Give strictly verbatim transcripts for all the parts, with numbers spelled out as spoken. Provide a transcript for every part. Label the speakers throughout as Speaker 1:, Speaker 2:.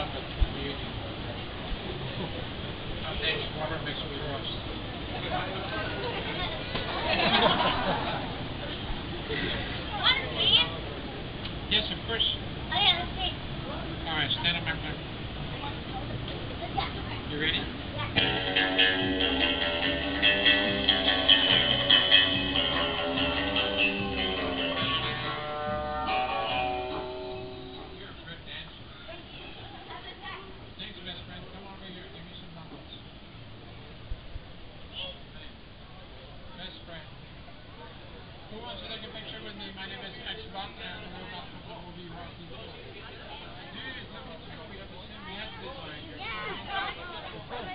Speaker 1: Yes, of course. Oh, yeah, let's see. All right, stand up, my friend. You ready? Who wants to take a picture with me? My name is Xbox and we're about to the movie Rocky four. Dude, look at you. We have the same hat design here. Yeah. You want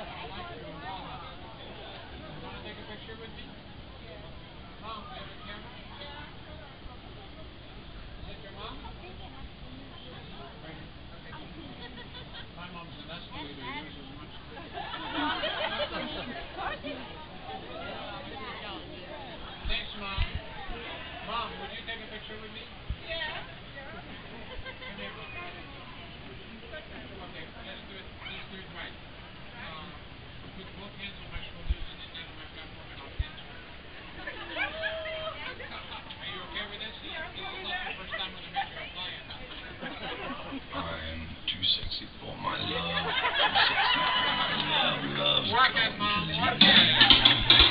Speaker 1: to take a picture with me? Mom, do you have a camera? Is it your mom? Right. My mom's an escalator. Yours is much Thanks, Mom. Mom, would you take a picture with me? Yeah. Come here, Mom. Okay, let's do it. Let's do it right. Uh, put both hands on my shoulders and then down on my platform, and I'll dance with you. Are you okay with this? This is not the first time I'm going to make you a client.
Speaker 2: I'm too sexy for my love. Too sexy for my love. Love's
Speaker 1: Work it, Mom. Work it.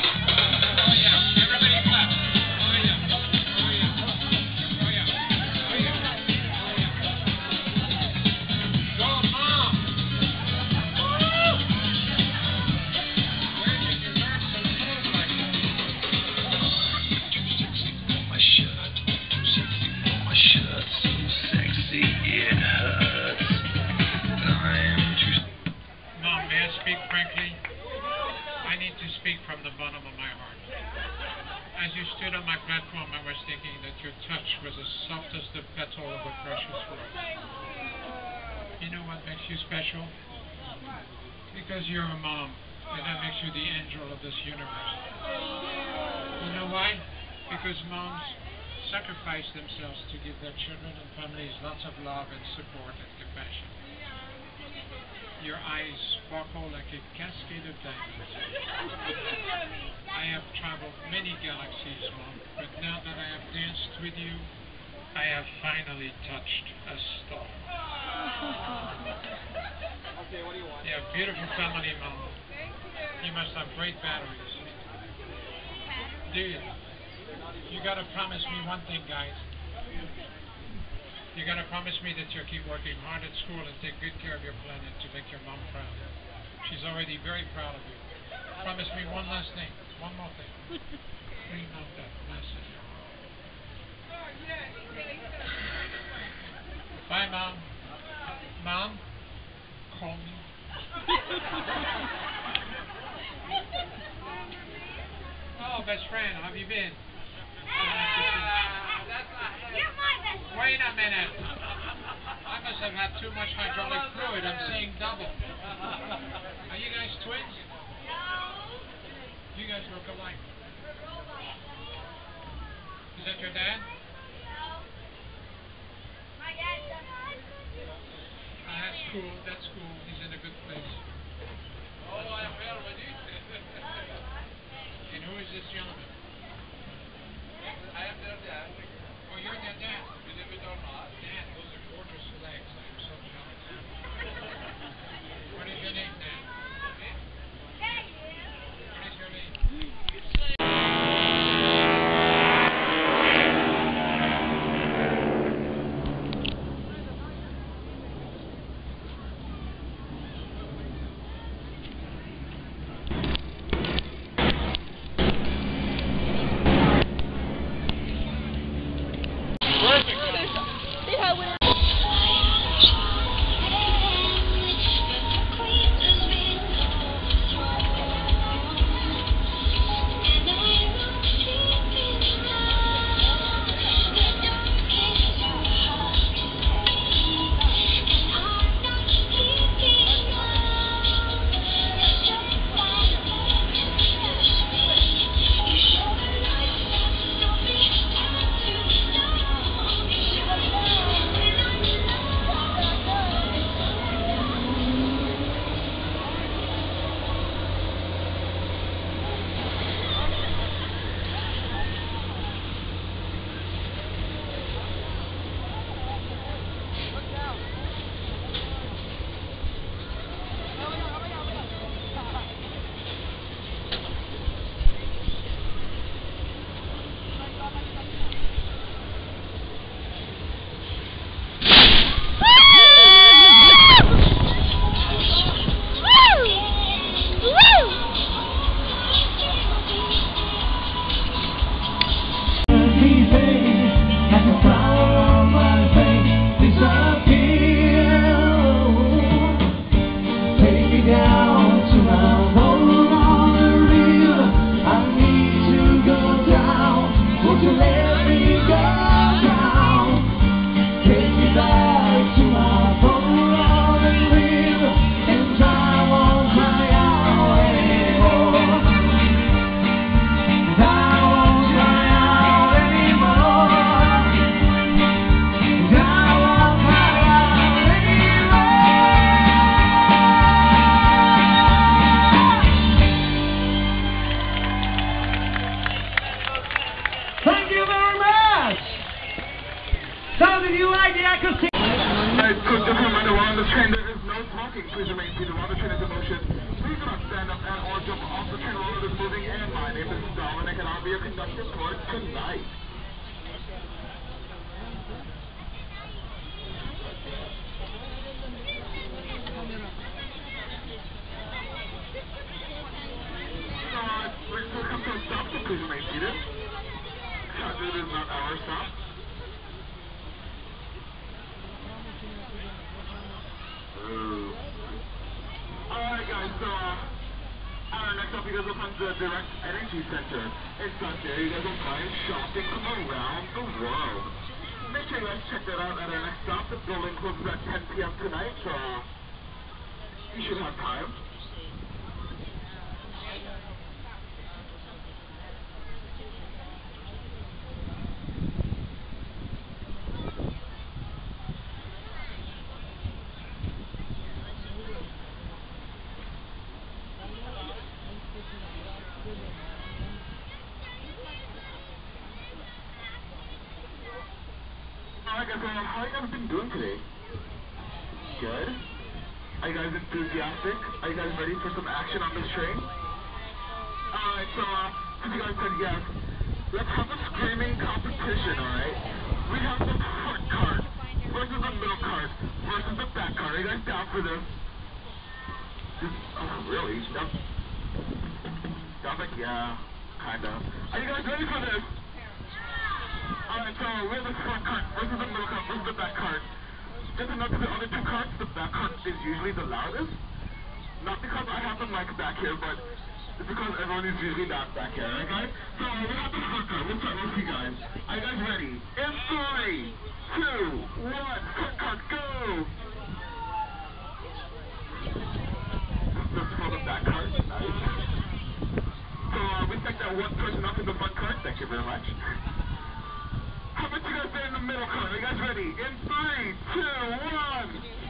Speaker 1: Speak frankly, I need to speak from the bottom of my heart. As you stood on my platform, I was thinking that your touch was as soft as the petal of a precious rose. You know what makes you special? Because you're a mom, and that makes you the angel of this universe. You know why? Because moms sacrifice themselves to give their children and families lots of love and support and compassion. Your eyes sparkle like a cascade of diamonds. I have traveled many galaxies, Mom, but now that I have danced with you, I have finally touched a star.
Speaker 3: Okay, what do you want?
Speaker 1: You have a beautiful family, Mom. You must have great batteries. Do you? You gotta promise me one thing, guys. You gotta promise me that you'll keep working hard at school and take good care of your planet to make your mom proud. She's already very proud of you. Promise me one last thing, one more thing. Clean up that mess in your home. Bye, Mom. Mom, call me. Oh, best friend, how have you been?
Speaker 4: You're my best friend.
Speaker 1: Wait a minute. I must have had too much hydraulic fluid. I'm seeing double. Are you guys twins?
Speaker 4: No.
Speaker 1: You guys look alike. Is that your dad?
Speaker 4: No. My dad doesn't.
Speaker 1: Uh, that's cool. That's cool. He's in a good place. And who is this gentleman?
Speaker 3: I am their dad.
Speaker 1: Oh, you're their dad.
Speaker 3: Believe it or not.
Speaker 1: Dad, those are gorgeous legs. I am so jealous. What is your name, Dad? What is your name?
Speaker 5: Alright, quick just a reminder, while on the train there is no talking. Please remain seated while the train is in motion. Please do not stand up and or jump off the train while it is moving. And my name is Dominic and I'll be your conductor for tonight. We're come to a stop, so please remain seated. It is not our stop. Alright guys, so uh, our next up you guys will come to the Direct Energy Center. It's not there, you guys will find shopping from around the world. Make sure you guys check that out at our next stop. The building closes at ten p m tonight, so uh, you should have time. Alright guys, uh, how you guys been doing today? Good? Are you guys enthusiastic? Are you guys ready for some action on this train? Alright, so uh, since you guys said yes, let's have a screaming competition, alright? We have the front cart versus the middle cart versus the back cart. Are you guys down for this? This oh, really? Down? Down like, yeah, kinda. Are you guys ready for this? Alright, so we have the front cart versus the middle cart versus the back cart. Just to note, the other two carts, the back cart is usually the loudest. Not because I have the mic back here, but it's because everyone is usually not back here, right guys? So we have the front cart. We'll start with you guys. Are you guys ready? In three, two, one, front cart, go! This is for the back cart. Nice. So uh, we take that one person up in the front cart. Thank you very much. How about you guys stay in the middle cart? Are you guys ready? In three, two, one.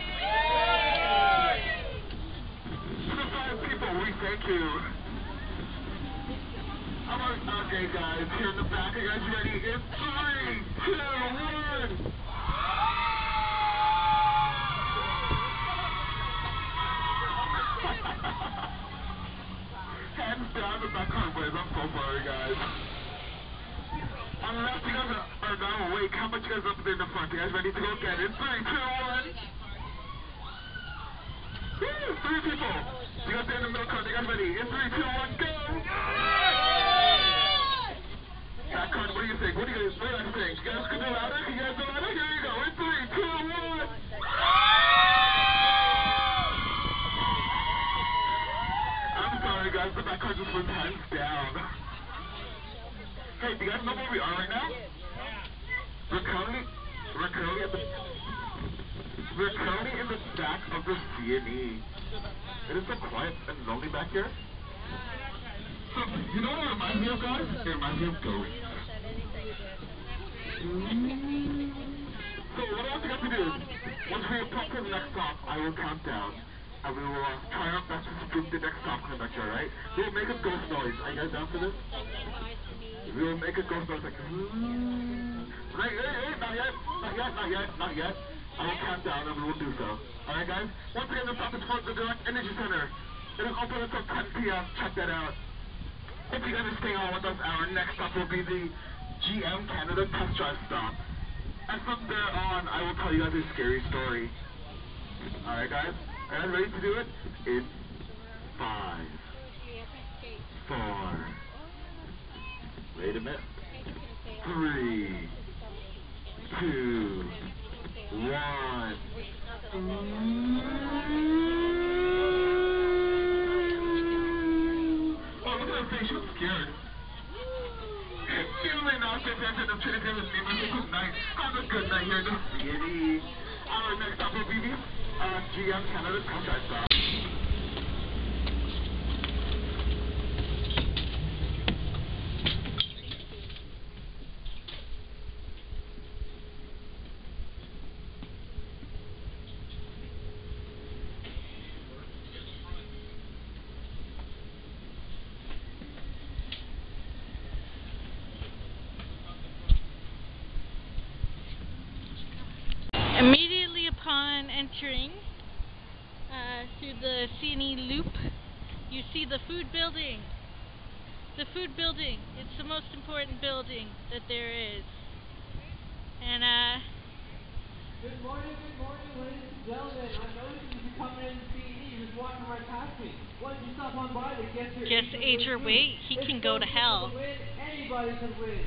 Speaker 5: To the five people, we thank you. How about, okay guys, here in the back, are you guys ready? In three, two, one. Hands down the back cart, boys. I'm so sorry, guys. Unless you guys are, are now awake, how much you guys up there in the front? You guys ready to go get it? Three, two, one. Woo! Three people. You guys stay in the middle cart. You guys ready? In three, two, one, go! That card, what do you think? What do you guys, what do you guys think? You guys can do louder? You guys do louder? Here you go. In three, two, one. I'm sorry, guys, but that card just went hands down. Hey, do you guys know where we are right now? We're currently, we're currently at the, we're currently in the back of the C N E. It is so quiet and lonely back here. So, you know what it reminds me of, guys? It reminds me of ghosts. So, what else you got to do? Once we approach the next stop, I will count down. And we will uh, try our best to spook the next stop conductor, right? We will make a ghost noise. Are you guys down for this? We will make a ghost noise like, hmm. Right, hey, hey, not yet, not yet, not yet, not yet. I will count down and we will do so. Alright guys? Once again, the stop is for the Direct Energy Center. It is open until ten p m Check that out. If you guys are staying on with us, our next stop will be the G M Canada Test Drive stop. And from there on, I will tell you guys a scary story. Alright guys? Are you guys ready to do it? In five, four, wait a minute, three, two, one. Oh, look at her face, she was scared. Feeling now, since after the Trinity was leaving, good night. Have a good night here in the C N E. Our next stop will be the uh, G M Canada Test Drive stop.
Speaker 6: Immediately upon entering uh, through the C and E loop, you see the food building. The food building. It's the most important building that there is. And uh
Speaker 3: Good morning, good morning, ladies and gentlemen. I'm noticing you coming in to C and E, you're just walking right past me. Why don't you stop on by to get your
Speaker 6: just age or weight, he can go to hell.
Speaker 3: Anybody can win.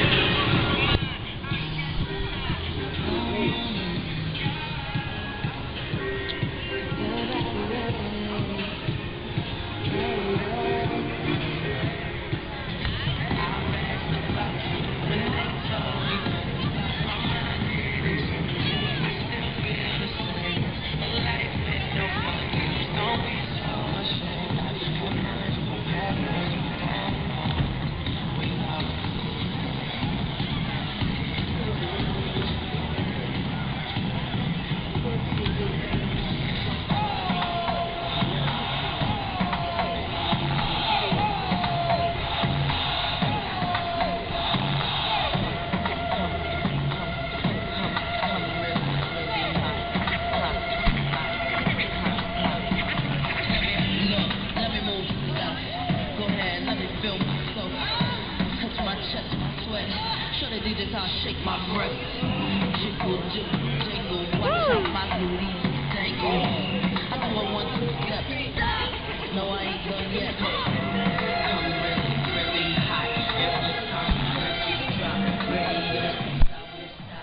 Speaker 7: Shake my breath, jiggle, jiggle, jingle, watch out my booty dangle. I know I want to step, no I ain't done yet. I'm really, really hot, every time I drop, ready to stop.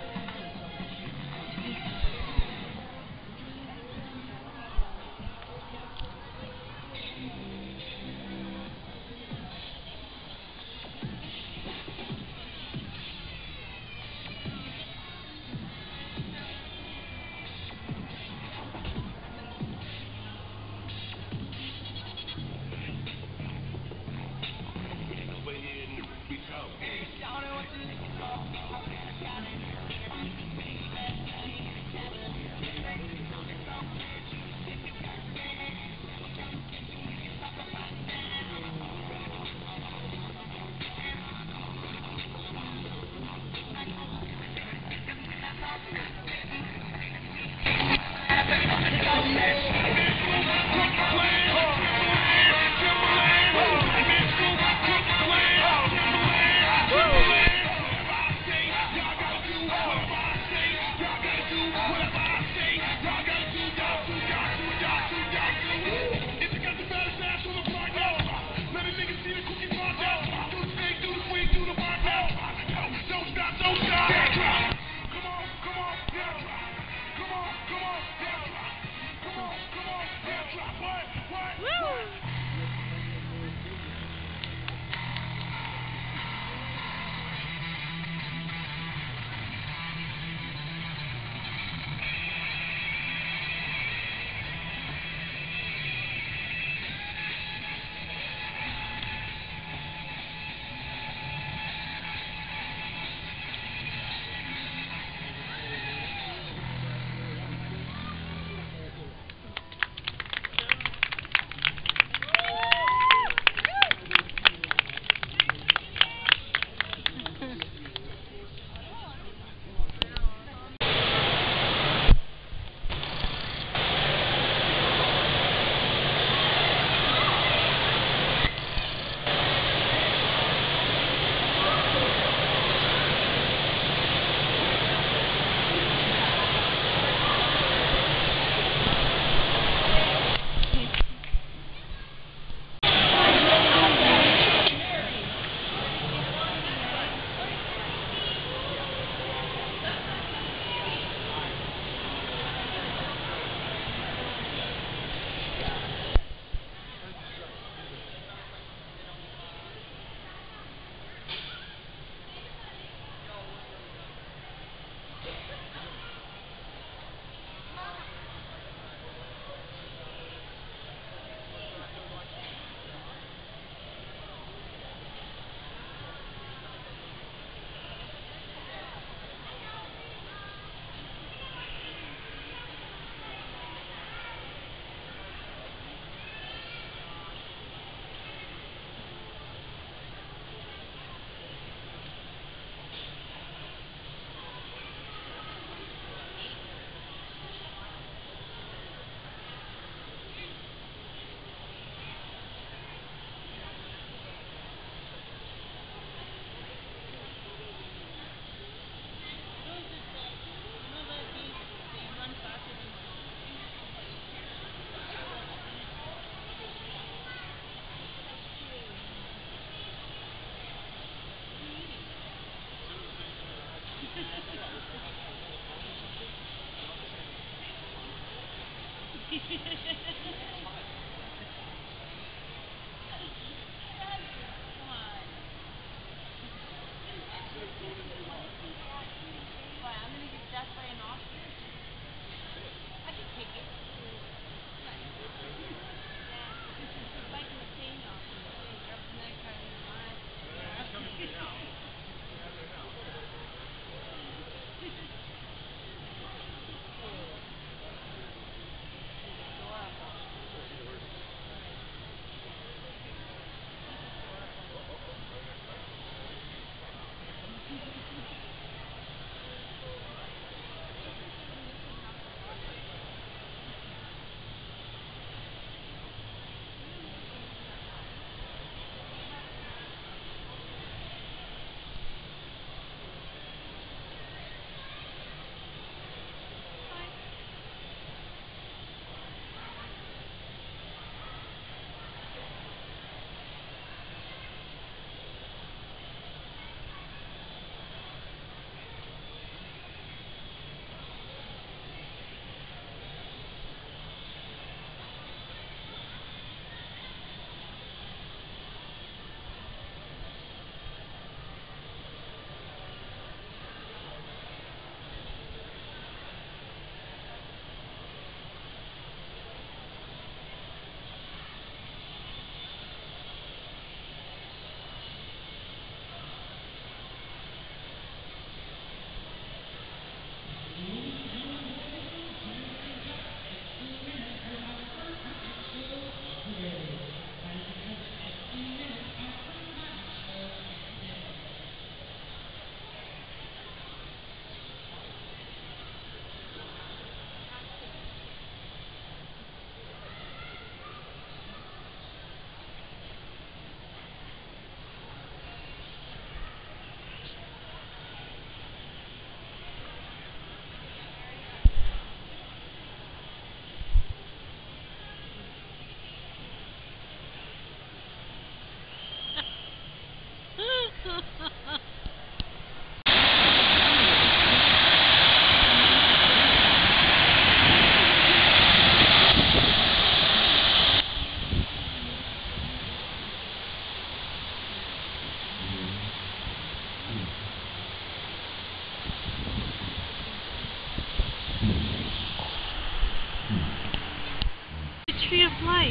Speaker 6: Tree of life.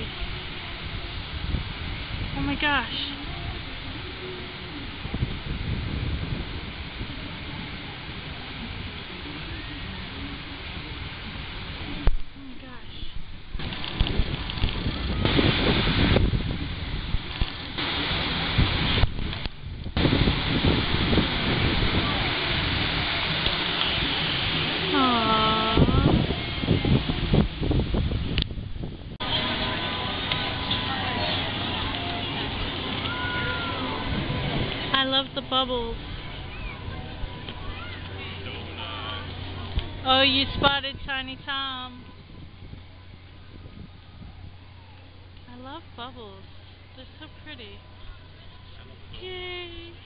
Speaker 6: Oh my gosh. I love the bubbles. Oh, you spotted Tiny Tom. I love bubbles. They're so pretty. Yay!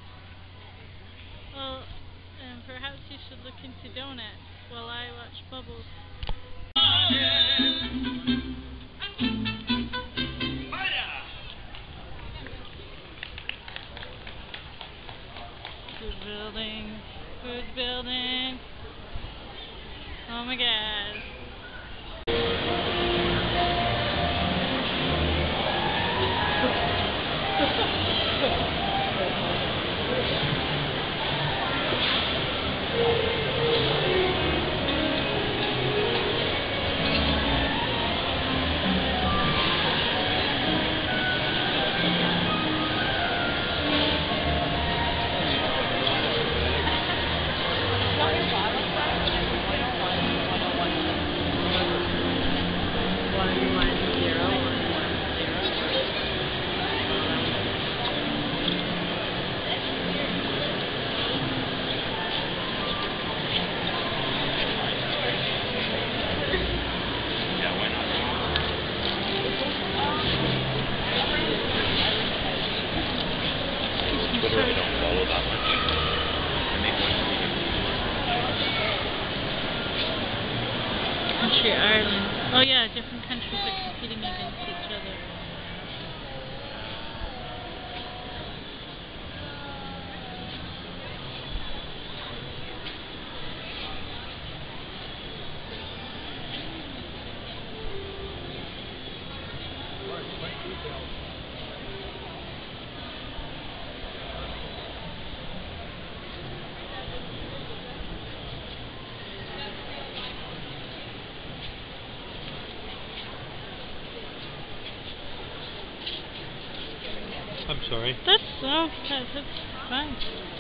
Speaker 6: Well, and perhaps you should look into donuts while I watch bubbles. Food building, food building. Oh my god.
Speaker 2: Twitter, I don't follow that much. I make one
Speaker 6: Country Ireland. Oh yeah, different countries are competing against each other.
Speaker 8: I'm sorry.
Speaker 6: That's oh, that, that's fine.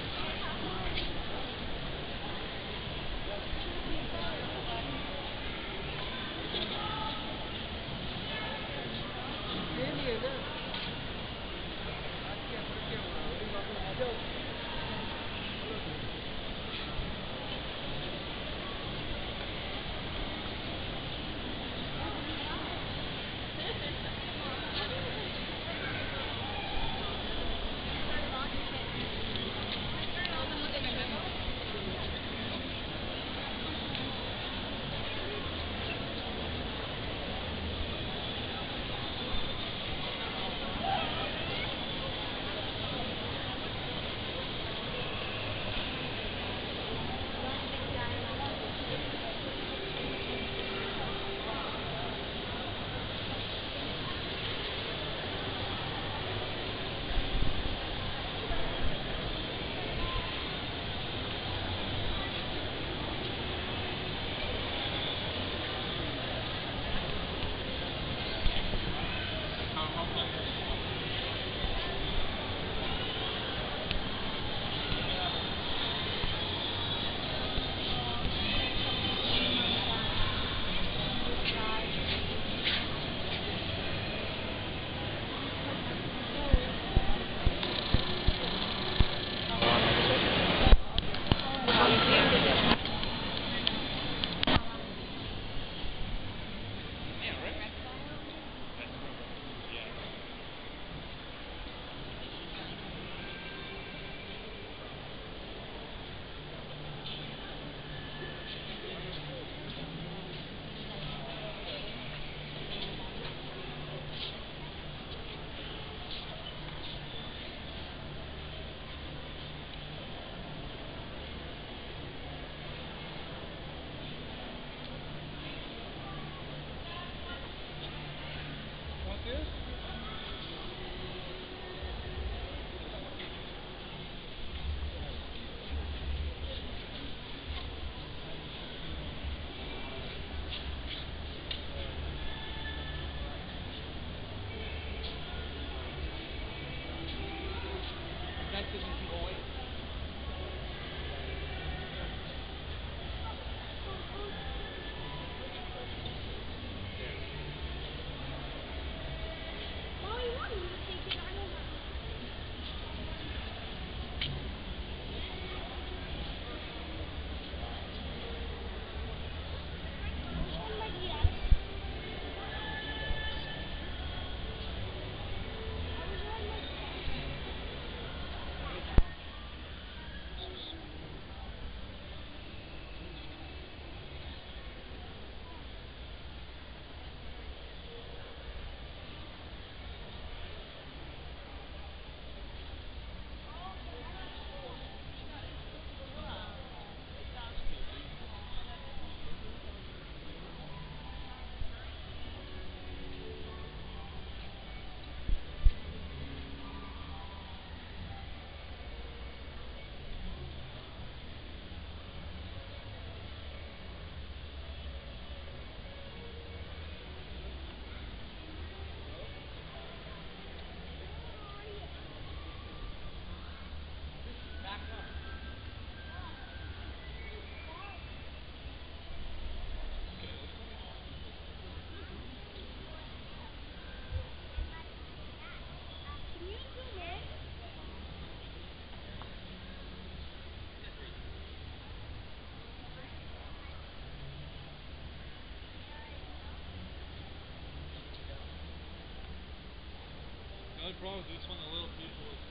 Speaker 8: The only problem is this one, the little people is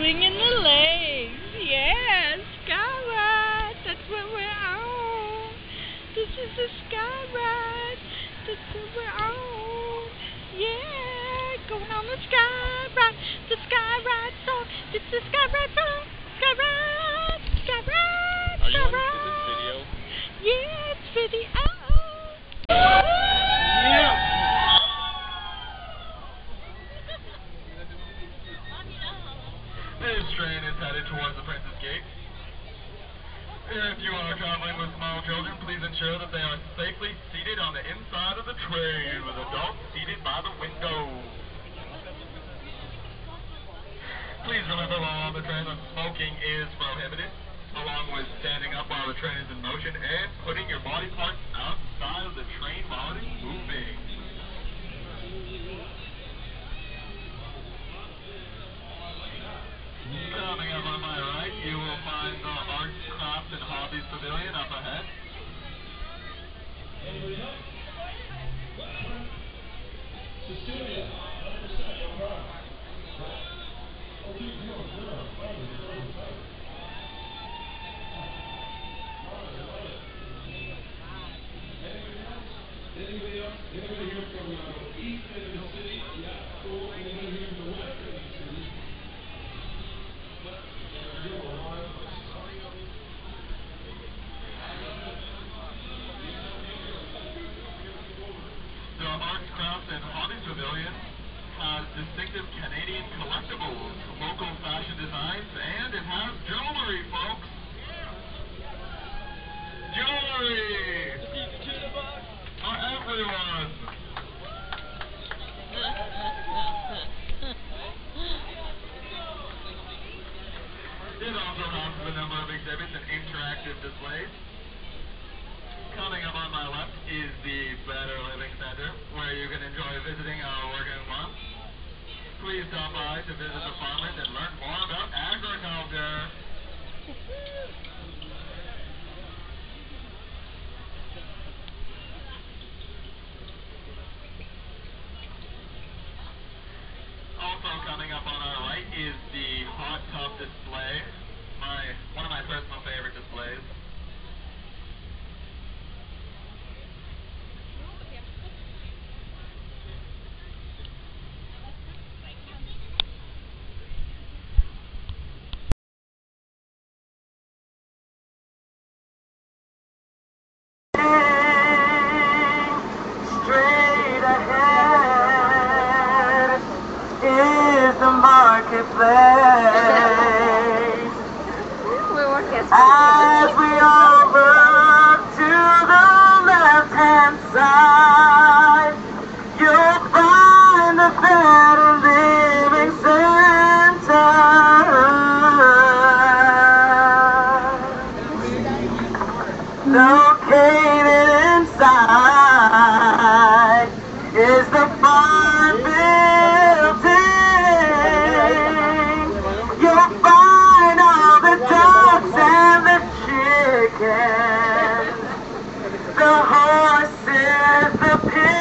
Speaker 6: swinging the legs. Yeah, sky ride. That's what we're on. This is the sky ride. That's what we're on. Yeah, going on the sky ride. The sky ride song. It's the sky ride song. Sky ride. Sky ride.
Speaker 8: Are you
Speaker 6: Sky
Speaker 8: on
Speaker 6: ride.
Speaker 8: is this video?
Speaker 6: Yeah, it's video.
Speaker 8: Yeah.
Speaker 5: This train is headed towards the Princess Gate. If you are traveling with small children, please ensure that they are safely seated on the inside of the train, with adults seated by the window. Please remember while on the train that smoking is prohibited, along with standing up while the train is in motion and putting your body parts outside of the train while it is moving. Coming up on my right, you will find the Arts, Crafts, and Hobbies Pavilion up ahead. The Arts, Crafts, and Hobbies Pavilion has distinctive Canadian collectibles, local fashion designs, and it has jewelry, folks. Jewelry for everyone. It also has a number of exhibits and interactive displays. Coming up on my left is the Better Living Center, where you can enjoy visiting our working farm. Please stop by to visit the farmers and learn more about agriculture. Also coming up on our right is the hot tub display, my one of my personal favorite displays. Straight ahead is the marketplace. As we all look to the left-hand side, you'll find the Better Living Center. Located inside is the farm building. You'll find all the ducks and the chickens, the horses, the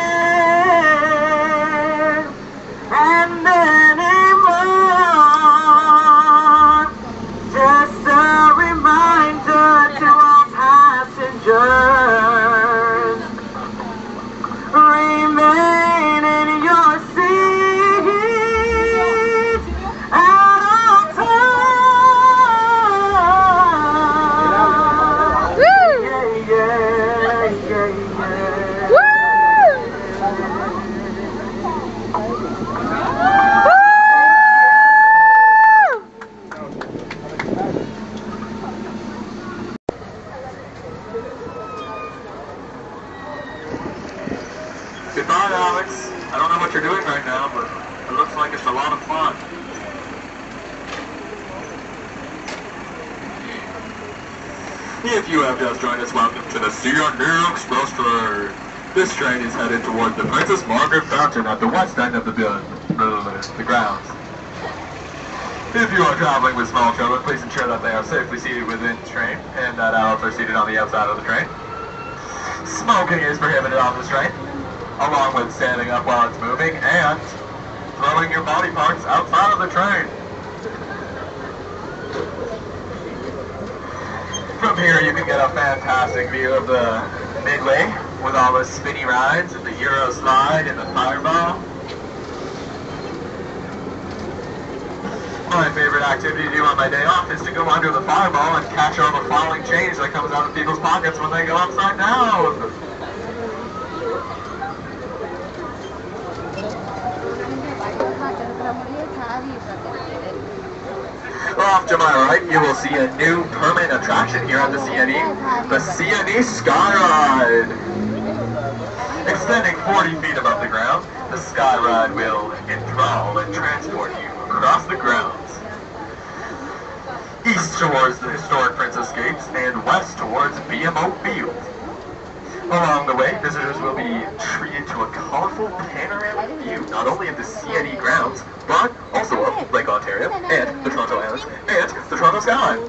Speaker 5: pigs, and many more. Just a reminder to all passengers, remain in your seats at all times. Woo! Yeah, yeah, yeah, yeah. Woo! Goodbye, Alex. I don't know what you're doing right now, but it looks like it's a lot of fun. If you have just joined us, welcome to the C R New Express train. This train is headed towards the Princess Margaret Fountain at the west end of the building, the grounds. If you are traveling with small children, please ensure that they are safely seated within the train and that adults are seated on the outside of the train. Smoking is prohibited on this train, along with standing up while it's moving and throwing your body parts outside of the train. here you can get a fantastic view of the Midway with all the spinny rides and the Euro slide and the Fireball. My favorite activity to do on my day off is to go under the Fireball and catch all the falling change that comes out of people's pockets when they go upside down. Off to my right, you will see a new permanent attraction here at the C N E, the C N E Sky Ride. Extending forty feet above the ground, the Sky Ride will enthrall and transport you across the grounds. East towards the historic Princess Gates and west towards B M O Field. Along the way, visitors will be treated to a colorful panoramic view, not only of the C N E grounds, but also of Lake Ontario, and the Toronto Islands, and the Toronto skyline.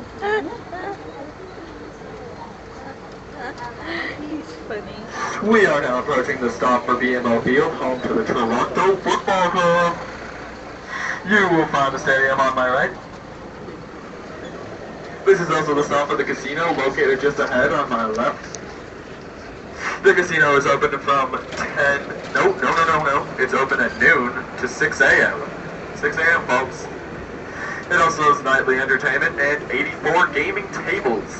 Speaker 6: He's funny.
Speaker 5: We are now approaching the stop for B M O Field, home to the Toronto Football Club. You will find the stadium on my right. This is also the stop for the casino, located just ahead on my left. The casino is open from ten, no, no, no, no, no, it's open at noon to six A M six A M folks. It also has nightly entertainment and eighty-four gaming tables.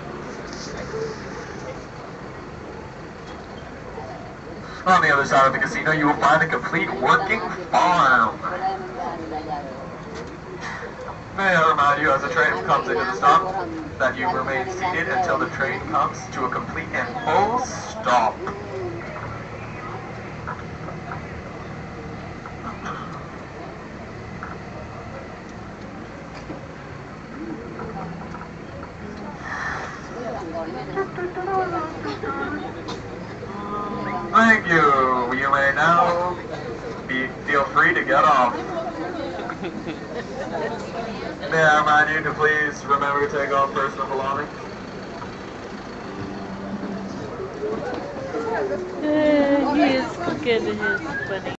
Speaker 5: On the other side of the casino, you will find a complete working farm. May I remind you, as the train comes into the stop, that you remain seated until the train comes to a complete and full stop. Thank you. You may now be, feel free to get off. May I remind you to please remember to take off personal belongings?
Speaker 6: Uh, he is good. He is funny.